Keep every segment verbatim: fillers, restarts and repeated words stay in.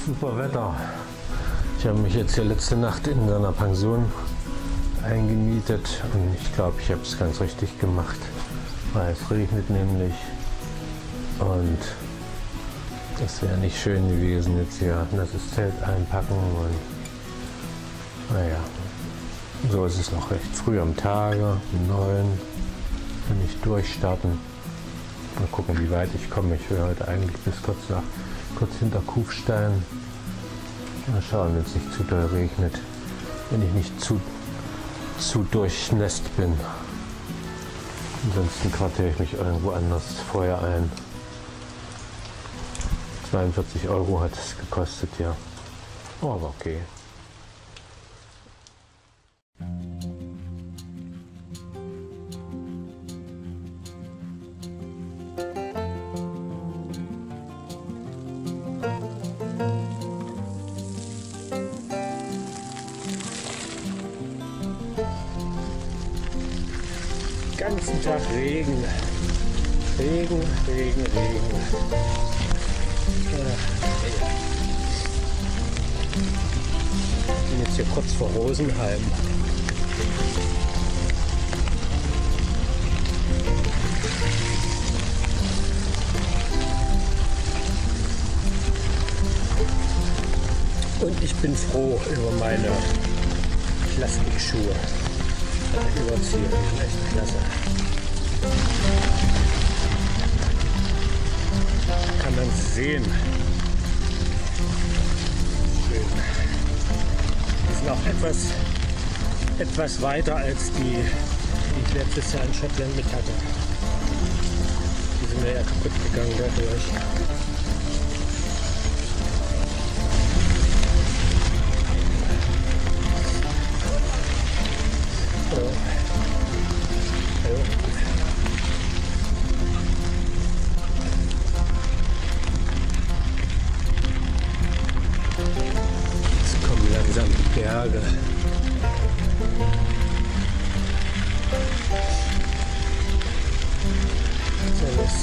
Super Wetter. Ich habe mich jetzt hier letzte Nacht in so einer Pension eingemietet und ich glaube, ich habe es ganz richtig gemacht, weil es regnet nämlich und es wäre nicht schön gewesen, jetzt hier das Zelt einpacken und naja, so ist es noch recht früh am Tage, um neun, kann ich durchstarten. Mal gucken, wie weit ich komme. Ich will heute eigentlich bis kurz nach, kurz hinter Kufstein. Mal schauen, wenn es nicht zu doll regnet, wenn ich nicht zu, zu durchnässt bin. Ansonsten quartiere ich mich irgendwo anders vorher ein. zweiundvierzig Euro hat es gekostet, ja. Oh, aber okay. Den ganzen Tag Regen. Regen, Regen, Regen. Ich bin jetzt hier kurz vor Rosenheim. Und ich bin froh über meine Plastikschuhe. Überziehen, die sind echt klasse. Kann man sehen. Schön. Die sind auch etwas, etwas weiter als die, die ich letztes Jahr in Schottland mit hatte. Die sind mir ja kaputt gegangen dadurch. Jetzt kommen langsam die Berge. Alles.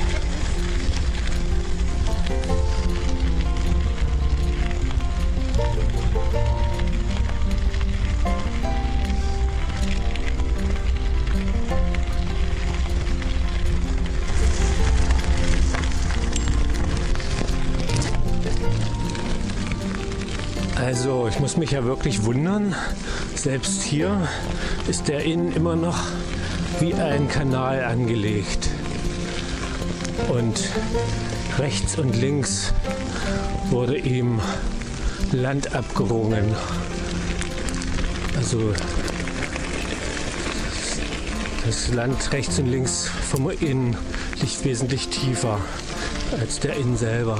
Also ich muss mich ja wirklich wundern, selbst hier ist der Inn immer noch wie ein Kanal angelegt und rechts und links wurde ihm Land abgerungen. Also das Land rechts und links vom Inn liegt wesentlich tiefer als der Inn selber.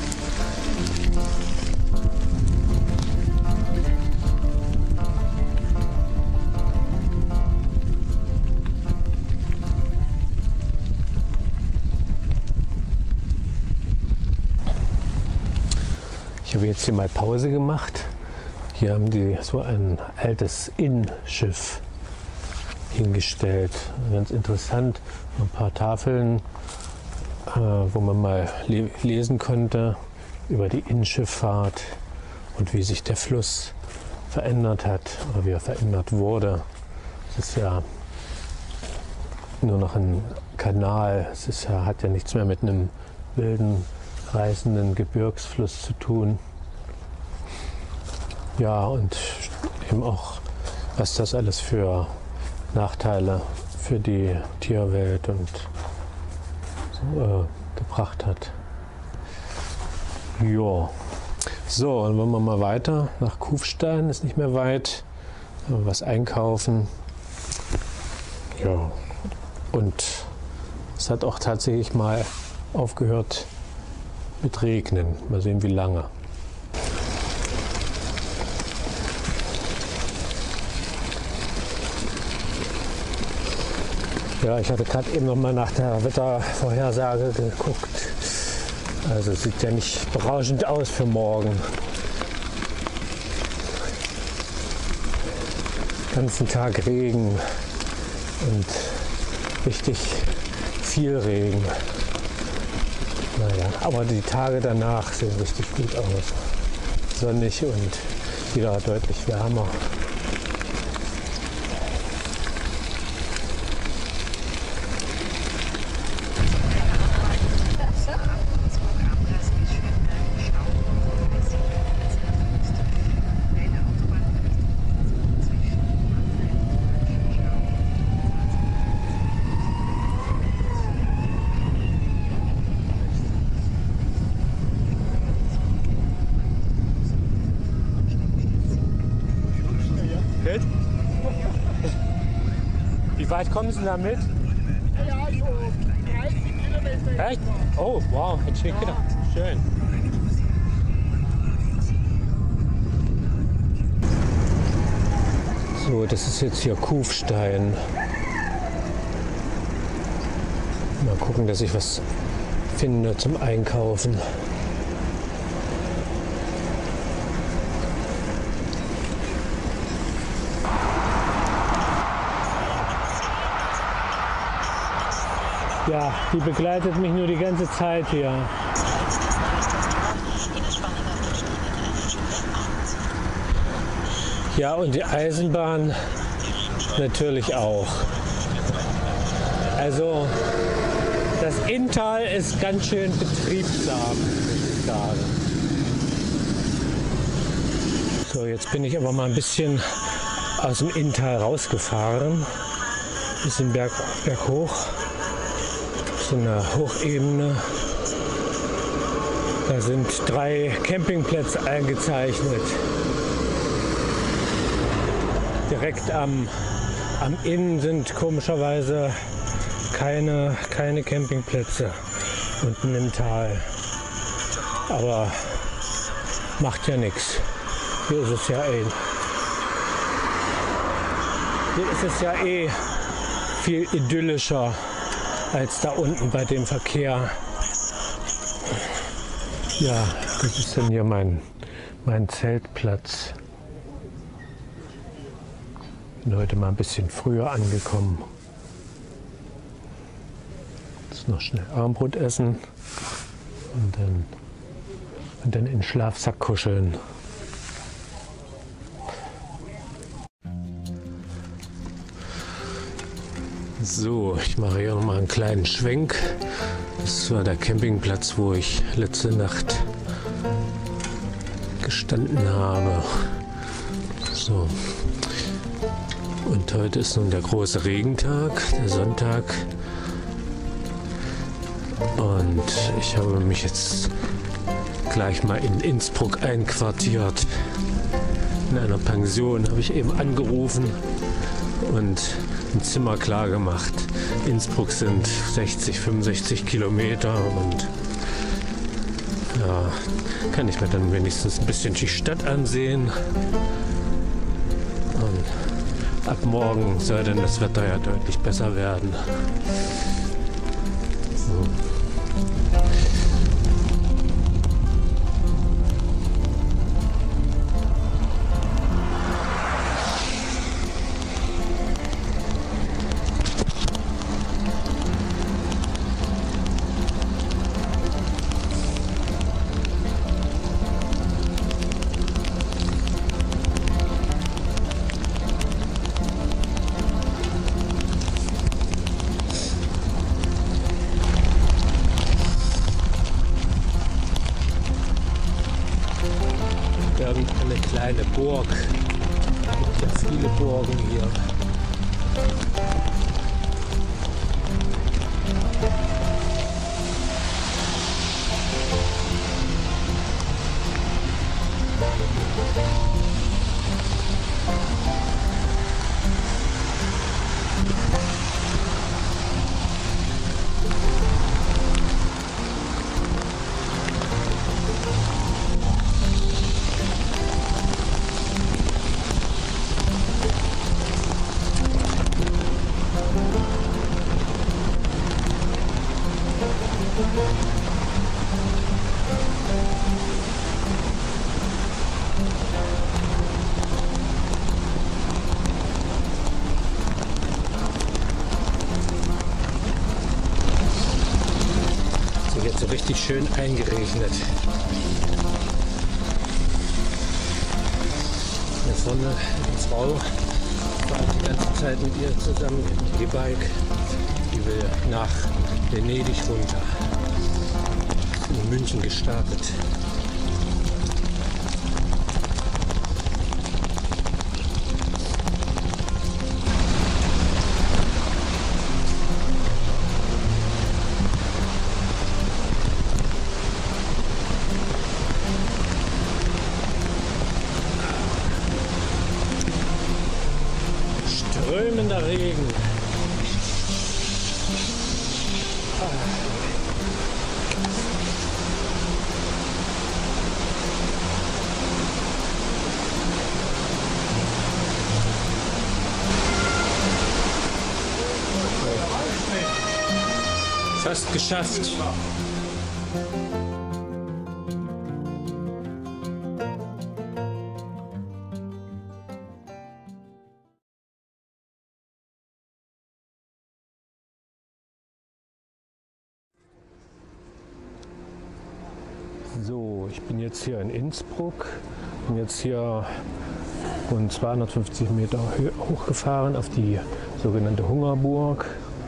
Ich habe jetzt hier mal Pause gemacht. Hier haben die so ein altes Innschiff hingestellt. Ganz interessant. Ein paar Tafeln, äh, wo man mal le lesen konnte über die Innenschifffahrt und wie sich der Fluss verändert hat oder wie er verändert wurde. Es ist ja nur noch ein Kanal. Es ist ja, hat ja nichts mehr mit einem wilden reißenden Gebirgsfluss zu tun. Ja, und eben auch, was das alles für Nachteile für die Tierwelt und so, äh, gebracht hat. Ja, so, dann wollen wir mal weiter nach Kufstein, ist nicht mehr weit. Was einkaufen. Ja, und es hat auch tatsächlich mal aufgehört mit Regnen. Mal sehen, wie lange. Ja, ich hatte gerade eben noch mal nach der Wettervorhersage geguckt. Also es sieht ja nicht berauschend aus für morgen. Den ganzen Tag Regen und richtig viel Regen. Naja, aber die Tage danach sehen richtig gut aus. Sonnig und wieder deutlich wärmer. Wie weit kommen Sie damit? Ja, so dreißig Kilometer. Echt? Oh, wow, hätte ich nicht gedacht. Schön. So, das ist jetzt hier Kufstein. Mal gucken, dass ich was finde zum Einkaufen. Ja, die begleitet mich nur die ganze Zeit hier. Ja, und die Eisenbahn natürlich auch. Also das Inntal ist ganz schön betriebsam, muss ich sagen. So, jetzt bin ich aber mal ein bisschen aus dem Inntal rausgefahren. Bisschen berg, berghoch. So eine Hochebene. Da sind drei Campingplätze eingezeichnet. Direkt am, am Inn sind komischerweise keine, keine Campingplätze unten im Tal. Aber macht ja nichts. Hier ist es ja eh. Hier ist es ja eh viel idyllischer als da unten bei dem Verkehr. Ja, das ist dann hier mein, mein Zeltplatz. Bin heute mal ein bisschen früher angekommen. Jetzt noch schnell Armbrot essen und dann, und dann in den Schlafsack kuscheln. So, ich mache hier noch mal einen kleinen Schwenk. Das war der Campingplatz, wo ich letzte Nacht gestanden habe. So. Und heute ist nun der große Regentag, der Sonntag. Und ich habe mich jetzt gleich mal in Innsbruck einquartiert. In einer Pension habe ich eben angerufen und ein Zimmer klar gemacht. Innsbruck sind sechzig, fünfundsechzig Kilometer und ja, kann ich mir dann wenigstens ein bisschen die Stadt ansehen. Und ab morgen soll dann das Wetter ja deutlich besser werden. So. Eine kleine Burg. Es gibt ja viele Burgen hier. richtig schön eingeregnet. Hier vorne eine Frau war die ganze Zeit mit ihr zusammen im E-Bike. Die will nach Venedig runter. In München gestartet. Strömender Regen. Fast geschafft. So, ich bin jetzt hier in Innsbruck, bin jetzt hier rund zweihundertfünfzig Meter hochgefahren auf die sogenannte Hungerburg.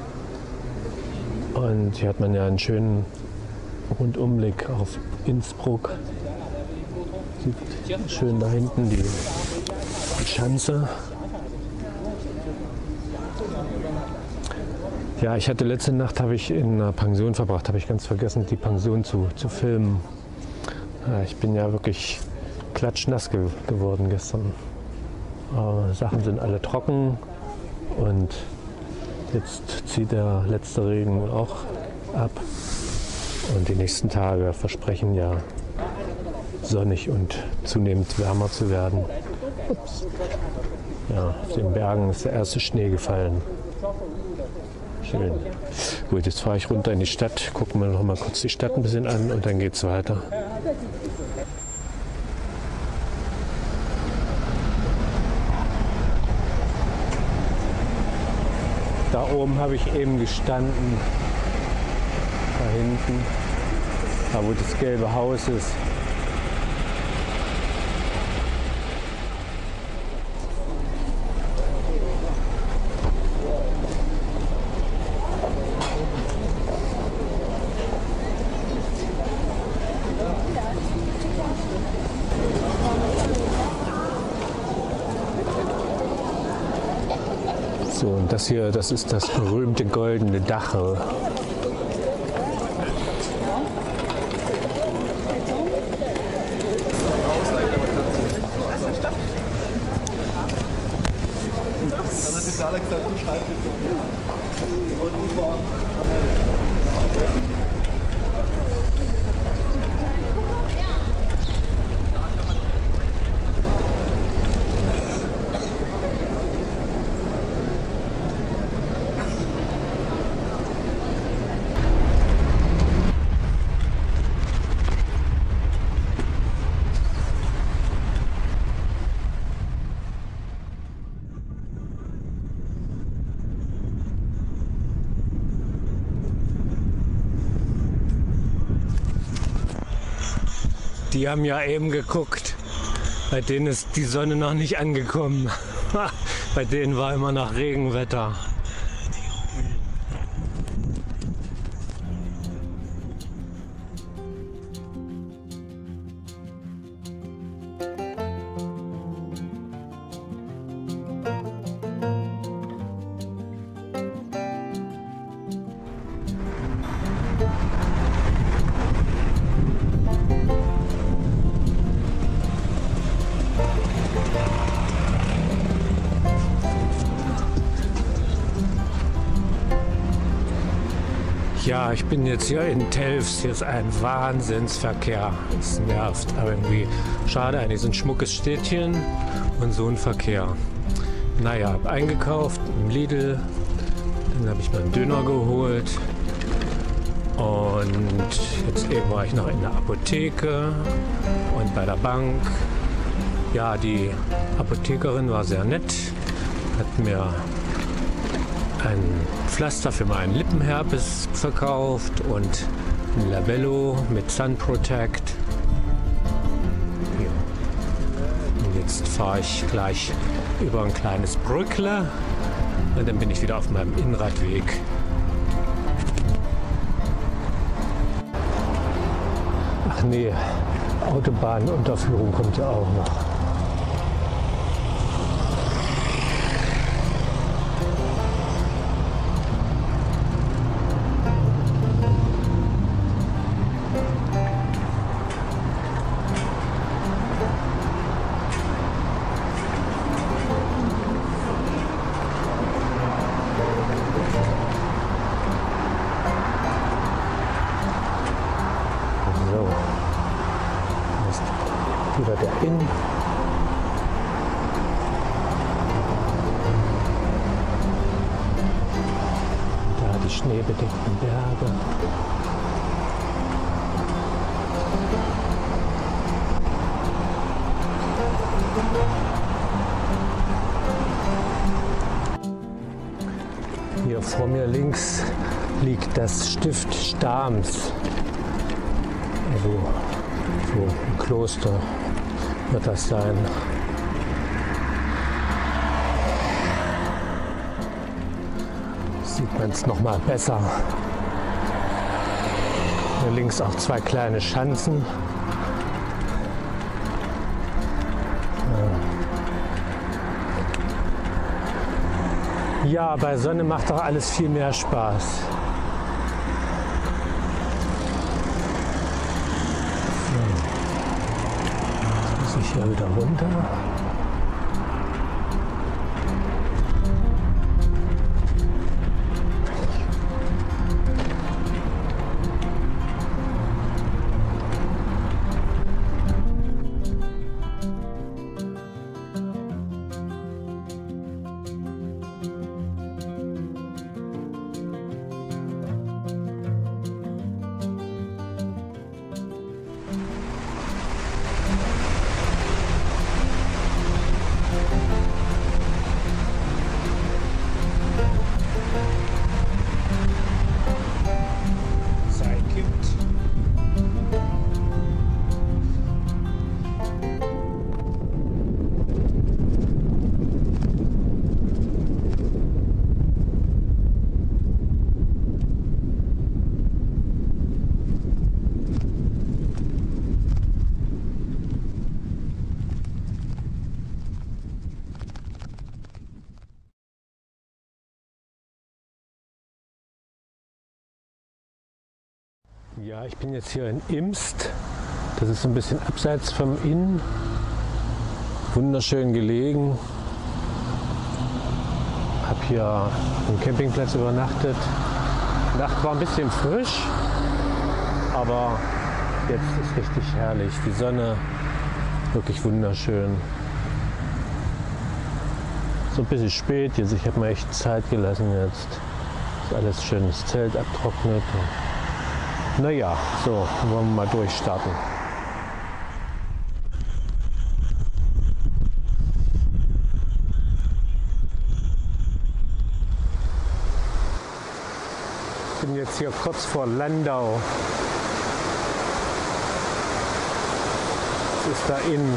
Und hier hat man ja einen schönen Rundumblick auf Innsbruck. Sieht schön da hinten die, die Schanze. Ja, ich hatte letzte Nacht habe ich in einer Pension verbracht, habe ich ganz vergessen, die Pension zu, zu filmen. Ja, ich bin ja wirklich klatschnass ge geworden gestern. Äh, Sachen sind alle trocken und jetzt zieht der letzte Regen auch ab. Und die nächsten Tage versprechen ja sonnig und zunehmend wärmer zu werden. Ups. Ja, auf den Bergen ist der erste Schnee gefallen. Schön. Gut, jetzt fahre ich runter in die Stadt, gucken wir noch mal kurz die Stadt ein bisschen an und dann geht es weiter. Da oben habe ich eben gestanden, da hinten, da wo das gelbe Haus ist. So, und das hier, das ist das berühmte goldene Dachel. Die haben ja eben geguckt, bei denen ist die Sonne noch nicht angekommen. Bei denen war immer noch Regenwetter. Ja, ich bin jetzt hier in Telfs. Hier ist ein Wahnsinnsverkehr. Es nervt, aber irgendwie schade. Eigentlich so ein schmuckes Städtchen und so ein Verkehr. Naja, hab eingekauft im Lidl. Dann habe ich mir einen Döner geholt. Und jetzt eben war ich noch in der Apotheke und bei der Bank. Ja, die Apothekerin war sehr nett. Hat mir ein Pflaster für meinen Lippenherpes verkauft und Ein Labello mit Sun Protect. Ja. Und jetzt fahre ich gleich über ein kleines Brückle und dann bin ich wieder auf meinem Innenradweg. Ach nee, Autobahnunterführung kommt ja auch noch. Wieder der Inn. Da die schneebedeckten Berge. Hier vor mir links liegt das Stift Stahms. Also so ein Kloster wird das sein. Sieht man es noch mal besser. Hier links auch zwei kleine Schanzen. Ja, bei Sonne macht doch alles viel mehr Spaß. Hier wieder runter. Ja, ich bin jetzt hier in Imst. Das ist so ein bisschen abseits vom Inn. Wunderschön gelegen. Habe hier am Campingplatz übernachtet. Die Nacht war ein bisschen frisch, aber jetzt ist richtig herrlich. Die Sonne, wirklich wunderschön. So ein bisschen spät jetzt. Ich habe mir echt Zeit gelassen jetzt. Ist alles schön, das Zelt abtrocknet. Naja, so, wollen wir mal durchstarten. Ich bin jetzt hier kurz vor Landau. Das ist da innen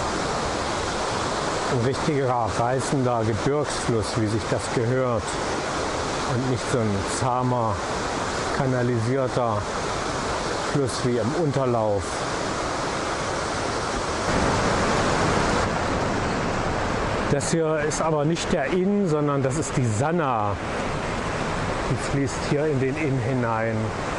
ein richtiger reißender Gebirgsfluss, wie sich das gehört. Und nicht so ein zahmer, kanalisierter Fluss wie im Unterlauf. Das hier ist aber nicht der Inn, sondern das ist die Sanna. Die fließt hier in den Inn hinein.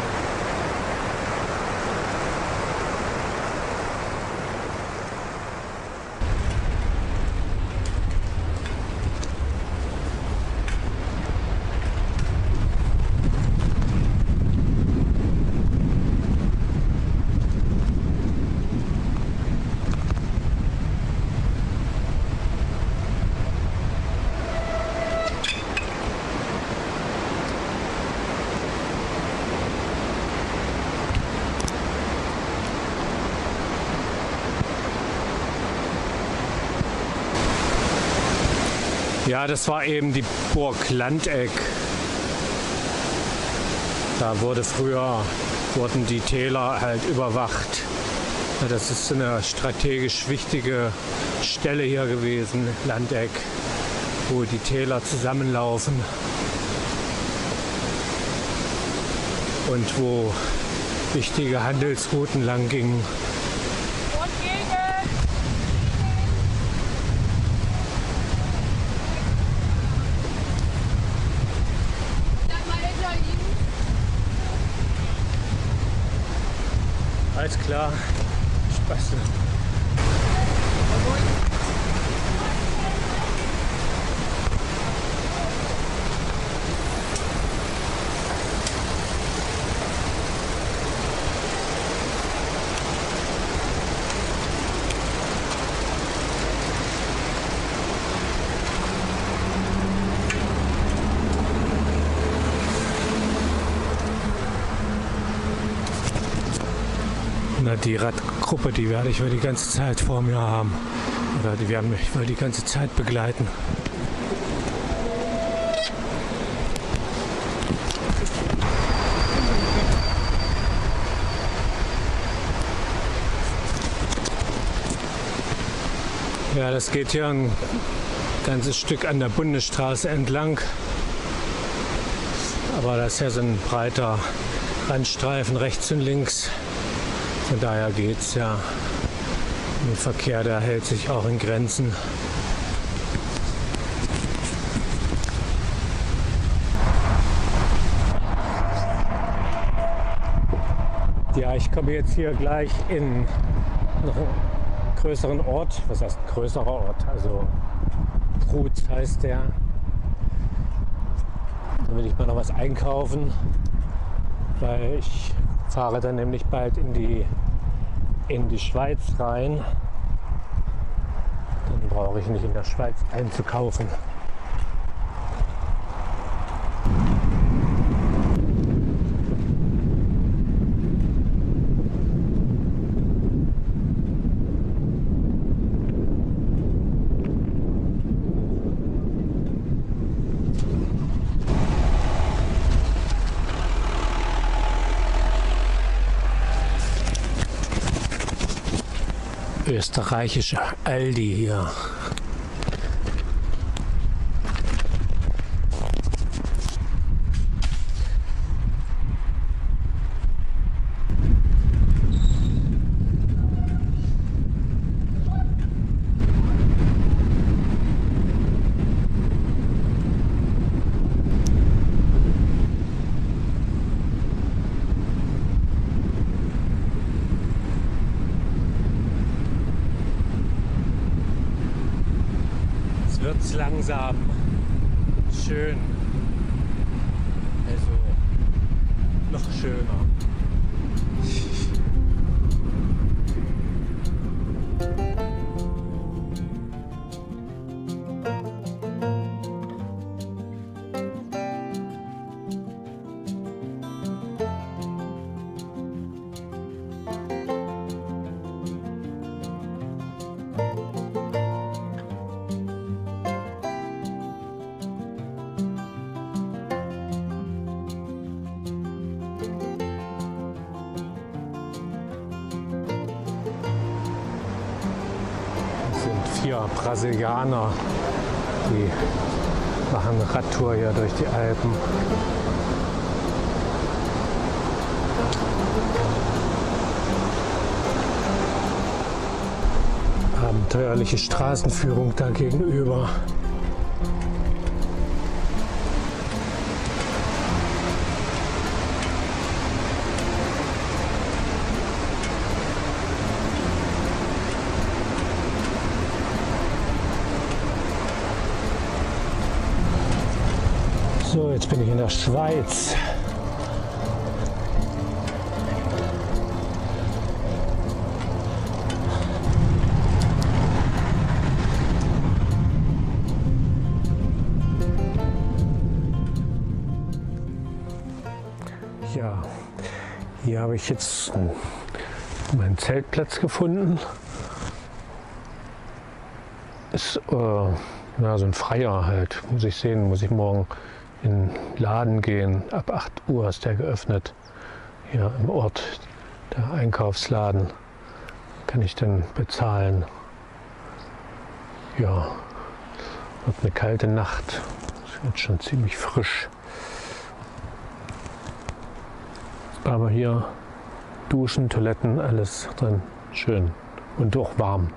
Ja, das war eben die Burg Landeck. Da wurde früher wurden die Täler halt überwacht. Ja, das ist eine strategisch wichtige Stelle hier gewesen, Landeck, wo die Täler zusammenlaufen und wo wichtige Handelsrouten lang gingen. Alles klar, Spaß. Na, die Radgruppe, die werde ich wohl die ganze Zeit vor mir haben. Oder die werden mich wohl die ganze Zeit begleiten. Ja, das geht hier ein ganzes Stück an der Bundesstraße entlang. Aber das ist ja so ein breiter Randstreifen rechts und links. Von daher geht es ja. Der Verkehr, der hält sich auch in Grenzen. Ja, ich komme jetzt hier gleich in noch einen größeren Ort. Was heißt ein größerer Ort? Also Prutz heißt der. Da will ich mal noch was einkaufen, weil ich fahre dann nämlich bald in die, in die Schweiz rein. Dann brauche ich nicht in der Schweiz einzukaufen. Österreichische Aldi hier. Wird's langsam schön, also noch schöner. Vier Brasilianer, die machen eine Radtour hier durch die Alpen. Abenteuerliche Straßenführung da gegenüber. So, jetzt bin ich in der Schweiz. Ja, hier habe ich jetzt meinen Zeltplatz gefunden. Ist äh, ja, so ein Freier halt, muss ich sehen, muss ich morgen in den Laden gehen. Ab acht Uhr ist der geöffnet. hier im Ort, der Einkaufsladen, kann ich dann bezahlen. Ja, wird eine kalte Nacht, es wird schon ziemlich frisch. Aber hier Duschen, Toiletten, alles drin, schön und auch warm.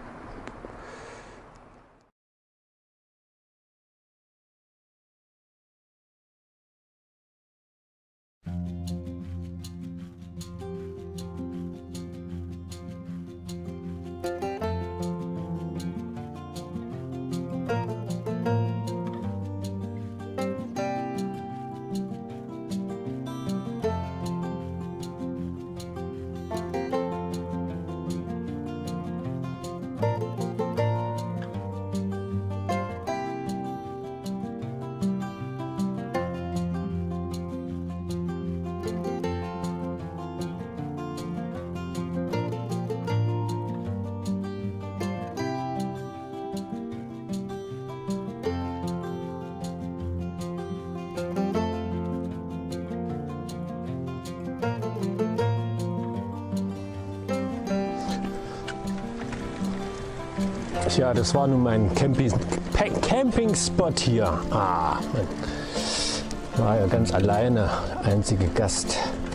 Ja, das war nun mein Camping, Camping-Spot hier. Ah, man war ja ganz alleine, einzige Gast.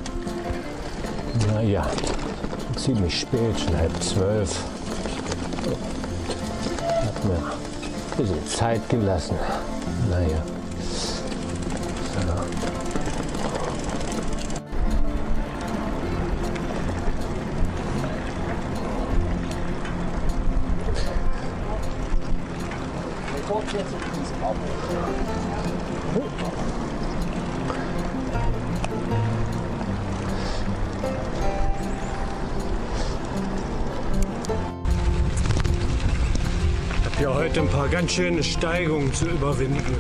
Naja, ziemlich spät, schon halb zwölf. Hat mir ein bisschen Zeit gelassen. Naja. So. Ich habe ja heute ein paar ganz schöne Steigungen zu überwinden.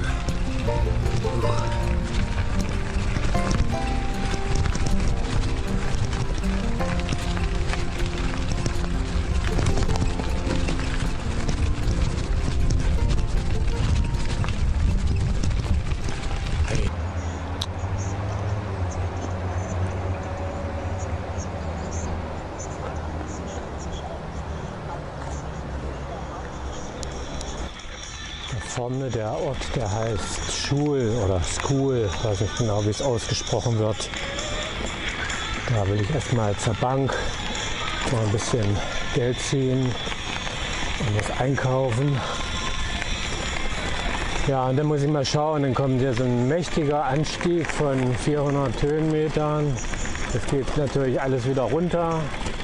Vorne der Ort, der heißt Schul oder School, ich weiß nicht genau, wie es ausgesprochen wird. Da will ich erstmal zur Bank mal ein bisschen Geld ziehen und was einkaufen. Ja, und dann muss ich mal schauen, dann kommt hier so ein mächtiger Anstieg von vierhundert Höhenmetern. Das geht natürlich alles wieder runter.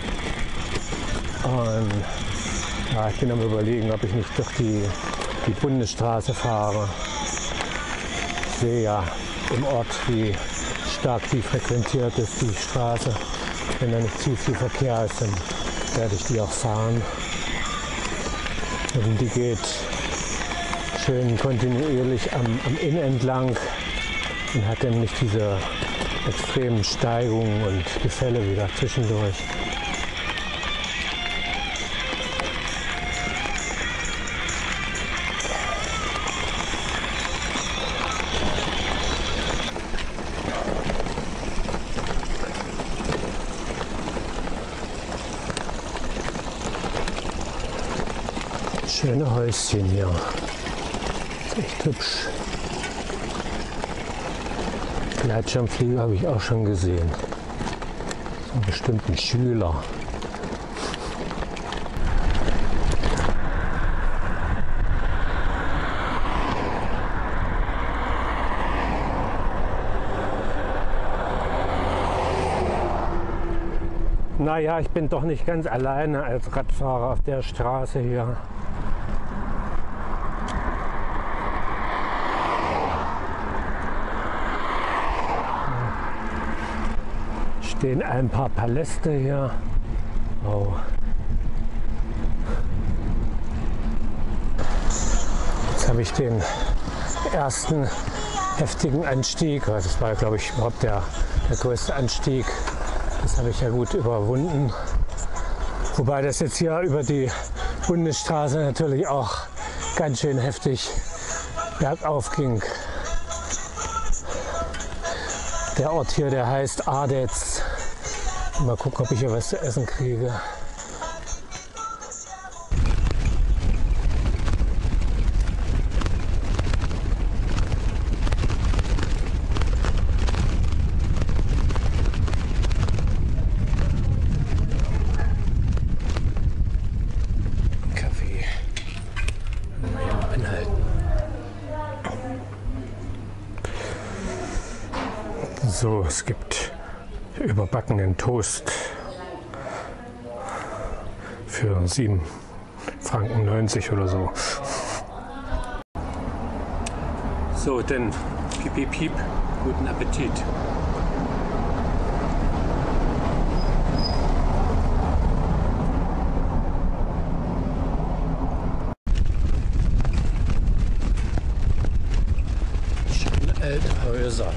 Und ja, ich bin am Überlegen, ob ich nicht doch die die Bundesstraße fahre. Ich sehe ja im Ort, wie stark die frequentiert ist, die Straße. Wenn da nicht zu viel Verkehr ist, dann werde ich die auch fahren. Und die geht schön kontinuierlich am, am Inn entlang und hat dann nicht diese extremen Steigungen und Gefälle wieder zwischendurch. Schöne Häuschen hier. Ist echt hübsch. Gleitschirmflieger habe ich auch schon gesehen. So bestimmt ein Schüler. Naja, ich bin doch nicht ganz alleine als Radfahrer auf der Straße hier. Stehen ein paar Paläste hier. Oh. Jetzt habe ich den ersten heftigen Anstieg, das war glaube ich überhaupt der, der größte Anstieg, das habe ich ja gut überwunden. Wobei das jetzt hier über die Bundesstraße natürlich auch ganz schön heftig bergauf ging. Der Ort hier, der heißt Ardez. Mal gucken, ob ich hier was zu essen kriege. Kaffee. Mal anhalten. So, es gibt überbackenen Toast für sieben Franken neunzig oder so. So, denn piep, piep, piep, guten Appetit. Schöne alte Häuser.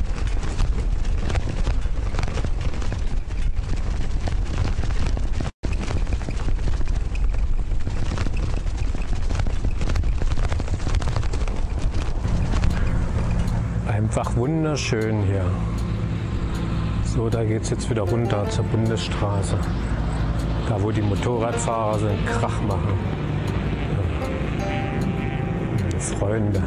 Einfach wunderschön hier. So, da geht es jetzt wieder runter zur Bundesstraße. Da, wo die Motorradfahrer so einen Krach machen. Ja. Freunde.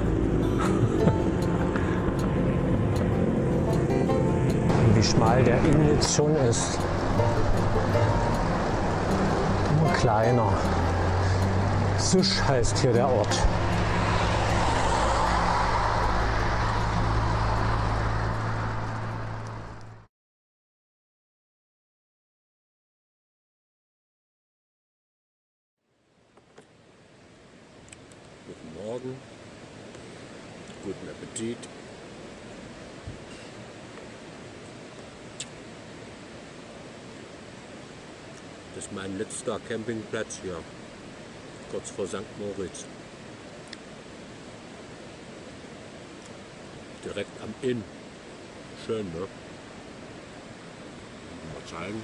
Wie schmal der Inn jetzt schon ist. Nur kleiner. Susch heißt hier der Ort. Guten Morgen, guten Appetit. Das ist mein letzter Campingplatz hier, kurz vor Sankt Moritz. Direkt am Inn. Schön, ne? Mal zeigen.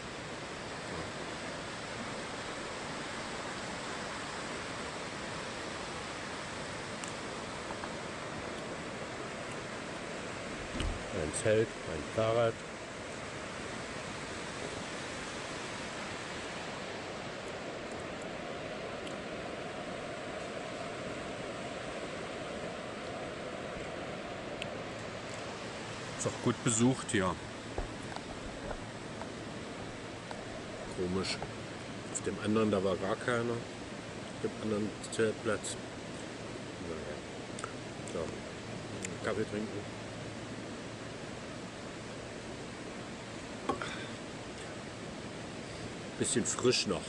Ein Zelt, ein Fahrrad. Ist auch gut besucht hier. Komisch. Auf dem anderen, da war gar keiner. Auf dem anderen Zeltplatz. Naja. So. Kaffee trinken. Bisschen frisch noch.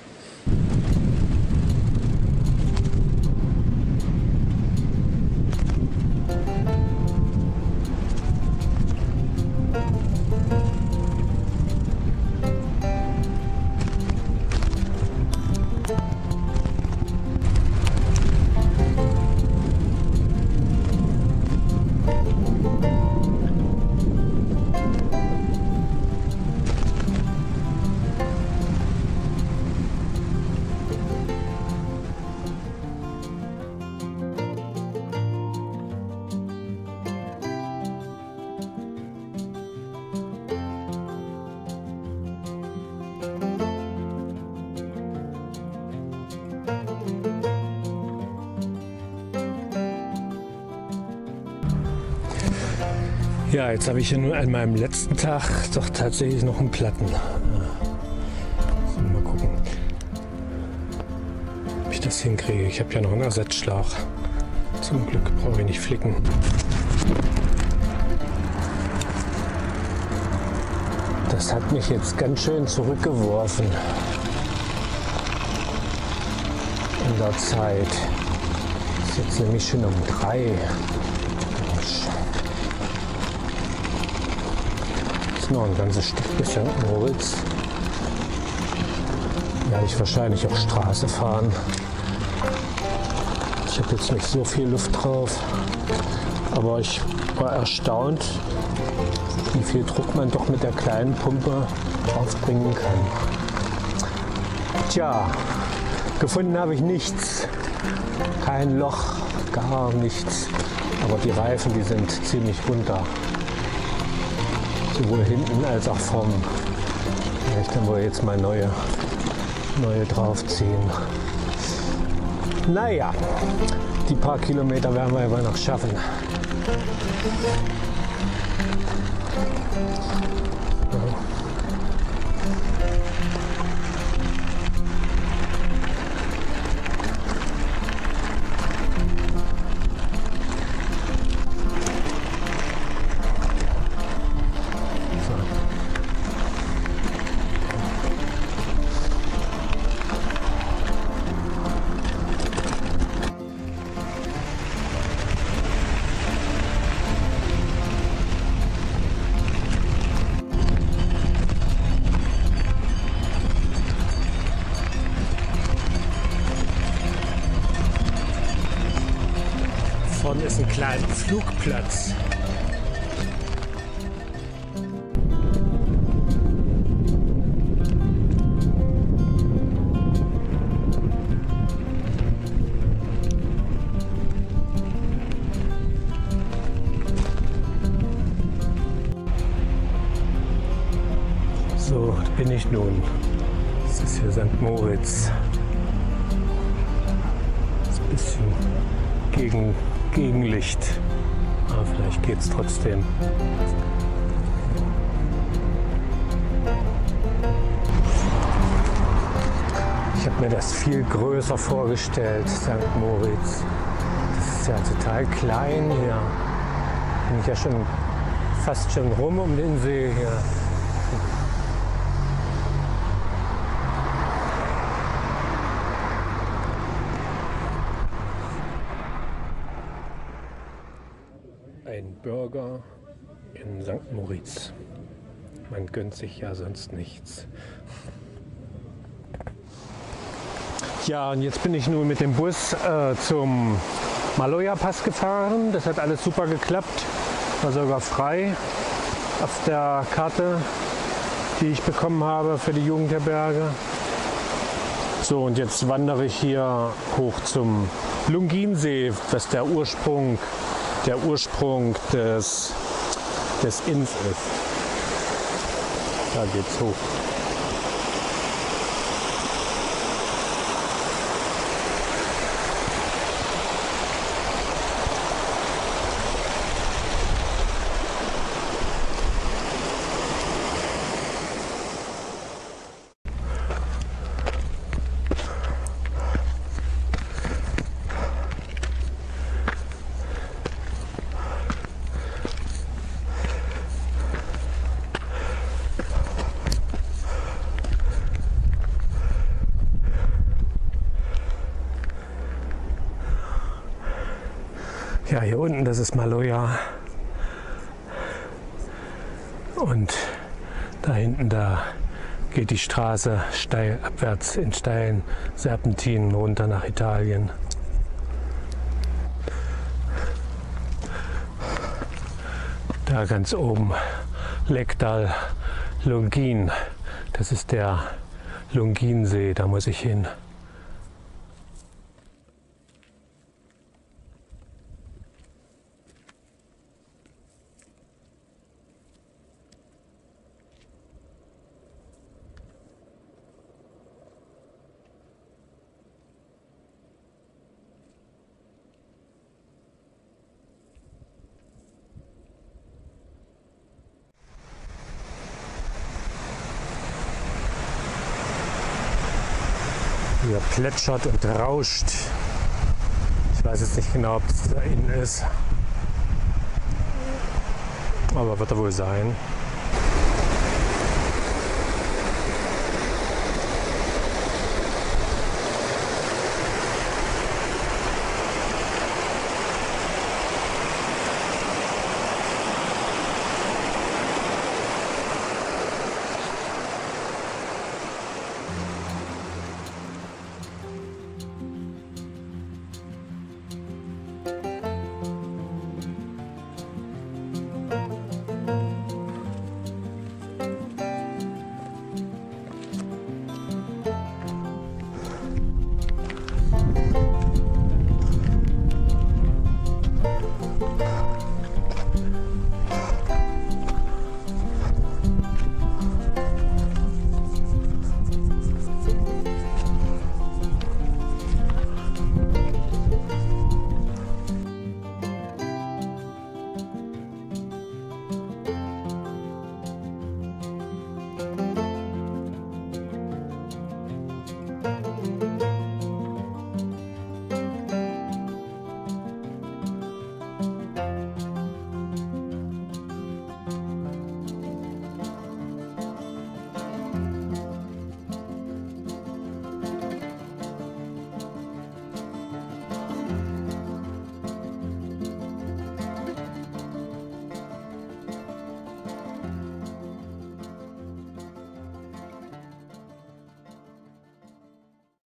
Ja, jetzt habe ich hier nur an meinem letzten Tag doch tatsächlich noch einen Platten. So, mal gucken, ob ich das hinkriege. Ich habe ja noch einen Ersatzschlauch. Zum Glück brauche ich nicht flicken. Das hat mich jetzt ganz schön zurückgeworfen in der Zeit. Es ist jetzt nämlich schon um drei. Noch ein ganzes Stück bis Sankt Moritz. Werde ich wahrscheinlich auf Straße fahren. Ich habe jetzt nicht so viel Luft drauf, aber ich war erstaunt, wie viel Druck man doch mit der kleinen Pumpe aufbringen kann. Tja, gefunden habe ich nichts. Kein Loch, gar nichts. Aber die Reifen, die sind ziemlich runter. Sowohl hinten als auch vorn. Vielleicht dann wohl jetzt mal neue, neue draufziehen. Naja, die paar Kilometer werden wir aber noch schaffen. Vorne ist ein kleiner Flugplatz. So, da bin ich nun. Das ist hier Sankt Moritz. Das ist ein bisschen gegen Gegenlicht. Aber vielleicht geht es trotzdem. Ich habe mir das viel größer vorgestellt, Sankt Moritz. Das ist ja total klein hier. Bin ich ja schon fast schon rum um den See hier. Ein Burger in Sankt Moritz. Man gönnt sich ja sonst nichts. Ja, und jetzt bin ich nun mit dem Bus äh, zum Maloja-Pass gefahren. Das hat alles super geklappt. War sogar frei auf der Karte, die ich bekommen habe für die Jugendherberge. So, und jetzt wandere ich hier hoch zum Lunginsee, was der Ursprung der Ursprung des, des Inns ist. Da geht's hoch. Ja, hier unten, das ist Maloja. Und da hinten, da geht die Straße steil abwärts in steilen Serpentinen runter nach Italien. Da ganz oben Lek dal Lunghin. Das ist der Lunginsee, da muss ich hin. Hier plätschert und rauscht. Ich weiß jetzt nicht genau, ob das da innen ist. Aber wird er wohl sein.